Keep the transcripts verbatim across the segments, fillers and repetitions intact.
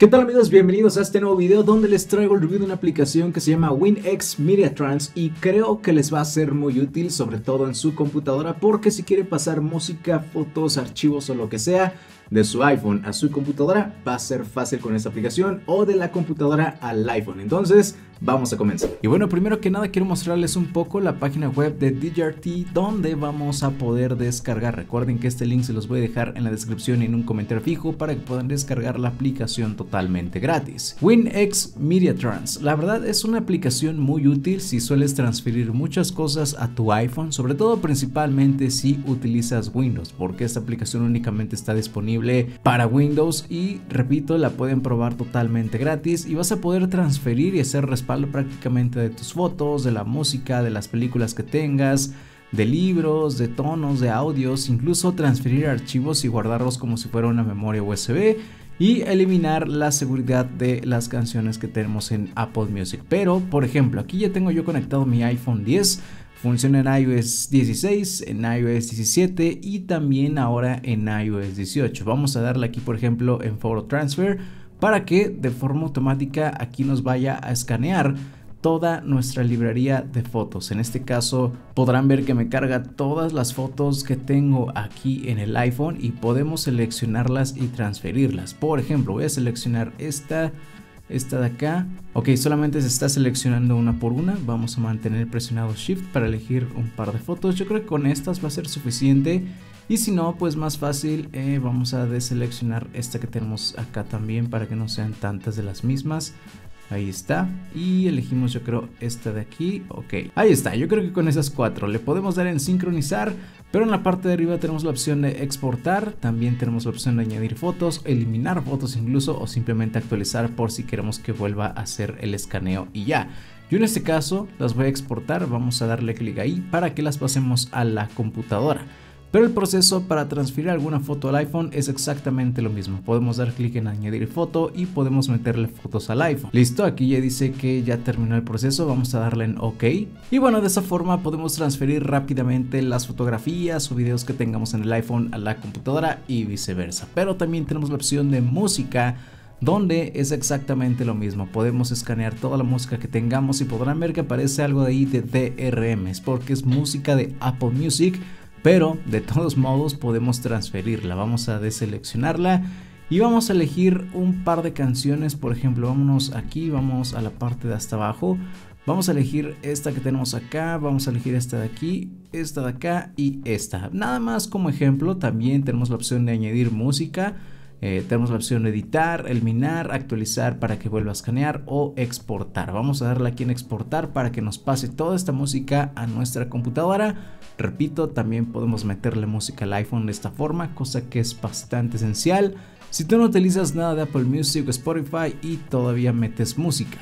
¿Qué tal amigos? Bienvenidos a este nuevo video donde les traigo el review de una aplicación que se llama WinX Media Trans y creo que les va a ser muy útil, sobre todo en su computadora, porque si quiere pasar música, fotos, archivos o lo que sea de su iPhone a su computadora, va a ser fácil con esta aplicación, o de la computadora al iPhone. Entonces vamos a comenzar. Y bueno, primero que nada quiero mostrarles un poco la página web de D J R T, donde vamos a poder descargar. Recuerden que este link se los voy a dejar en la descripción y en un comentario fijo para que puedan descargar la aplicación totalmente gratis. WinX Media Trans, la verdad es una aplicación muy útil si sueles transferir muchas cosas a tu iPhone, sobre todo principalmente si utilizas Windows, porque esta aplicación únicamente está disponible para Windows y repito, la pueden probar totalmente gratis y vas a poder transferir y hacer respaldo prácticamente de tus fotos, de la música, de las películas que tengas, de libros, de tonos, de audios, incluso transferir archivos y guardarlos como si fuera una memoria U S B y eliminar la seguridad de las canciones que tenemos en Apple Music. Pero por ejemplo, aquí ya tengo yo conectado mi iPhone diez. Funciona en i O S dieciséis, en i O S diecisiete y también ahora en i O S dieciocho. Vamos a darle aquí por ejemplo en Photo Transfer para que de forma automática aquí nos vaya a escanear toda nuestra librería de fotos. En este caso podrán ver que me carga todas las fotos que tengo aquí en el iPhone y podemos seleccionarlas y transferirlas. Por ejemplo, voy a seleccionar esta Esta de acá. Ok, solamente se está seleccionando una por una. Vamos a mantener presionado Shift para elegir un par de fotos. Yo creo que con estas va a ser suficiente. Y si no, pues más fácil, eh, vamos a deseleccionar esta que tenemos acá también para que no sean tantas de las mismas. Ahí está, y elegimos yo creo esta de aquí. Ok, ahí está, yo creo que con esas cuatro le podemos dar en sincronizar, pero en la parte de arriba tenemos la opción de exportar. También tenemos la opción de añadir fotos, eliminar fotos incluso, o simplemente actualizar por si queremos que vuelva a hacer el escaneo y ya. Yo en este caso las voy a exportar, vamos a darle clic ahí para que las pasemos a la computadora. Pero el proceso para transferir alguna foto al iPhone es exactamente lo mismo. Podemos dar clic en añadir foto y podemos meterle fotos al iPhone. Listo, aquí ya dice que ya terminó el proceso, vamos a darle en OK. Y bueno, de esa forma podemos transferir rápidamente las fotografías o videos que tengamos en el iPhone a la computadora y viceversa. Pero también tenemos la opción de música, donde es exactamente lo mismo. Podemos escanear toda la música que tengamos y podrán ver que aparece algo de ahí de D R M, es porque es música de Apple Music. Pero de todos modos podemos transferirla. Vamos a deseleccionarla y vamos a elegir un par de canciones. Por ejemplo, vámonos aquí, vamos a la parte de hasta abajo. Vamos a elegir esta que tenemos acá, vamos a elegir esta de aquí, esta de acá y esta. Nada más como ejemplo. También tenemos la opción de añadir música. Eh, tenemos la opción de editar, eliminar, actualizar para que vuelva a escanear o exportar. Vamos a darle aquí en exportar para que nos pase toda esta música a nuestra computadora. Repito, también podemos meterle música al iPhone de esta forma, cosa que es bastante esencial si tú no utilizas nada de Apple Music o Spotify y todavía metes música.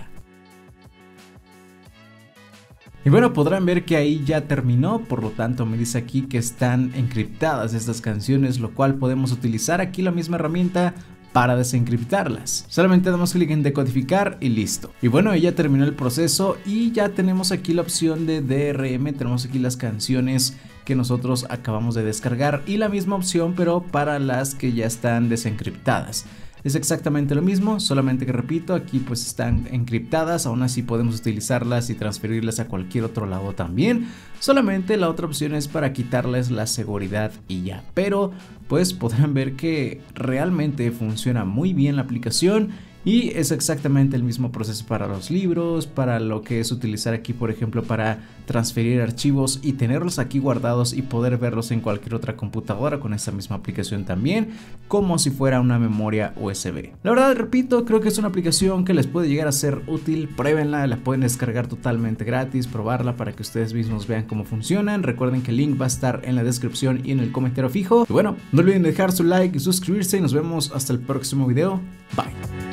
Y bueno, podrán ver que ahí ya terminó, por lo tanto me dice aquí que están encriptadas estas canciones, lo cual podemos utilizar aquí la misma herramienta para desencriptarlas. Solamente damos clic en decodificar y listo. Y bueno, ya terminó el proceso y ya tenemos aquí la opción de D R M, tenemos aquí las canciones que nosotros acabamos de descargar y la misma opción pero para las que ya están desencriptadas. Es exactamente lo mismo, solamente que repito, aquí pues están encriptadas, aún así podemos utilizarlas y transferirlas a cualquier otro lado también. Solamente la otra opción es para quitarles la seguridad y ya. Pero pues podrán ver que realmente funciona muy bien la aplicación. Y es exactamente el mismo proceso para los libros, para lo que es utilizar aquí por ejemplo para transferir archivos y tenerlos aquí guardados y poder verlos en cualquier otra computadora con esta misma aplicación también, como si fuera una memoria U S B. La verdad, repito, creo que es una aplicación que les puede llegar a ser útil. Pruébenla, la pueden descargar totalmente gratis, probarla para que ustedes mismos vean cómo funcionan. Recuerden que el link va a estar en la descripción y en el comentario fijo. Y bueno, no olviden dejar su like y suscribirse y nos vemos hasta el próximo video. Bye.